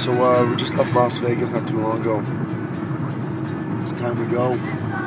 So we just left Las Vegas not too long ago. It's time we go.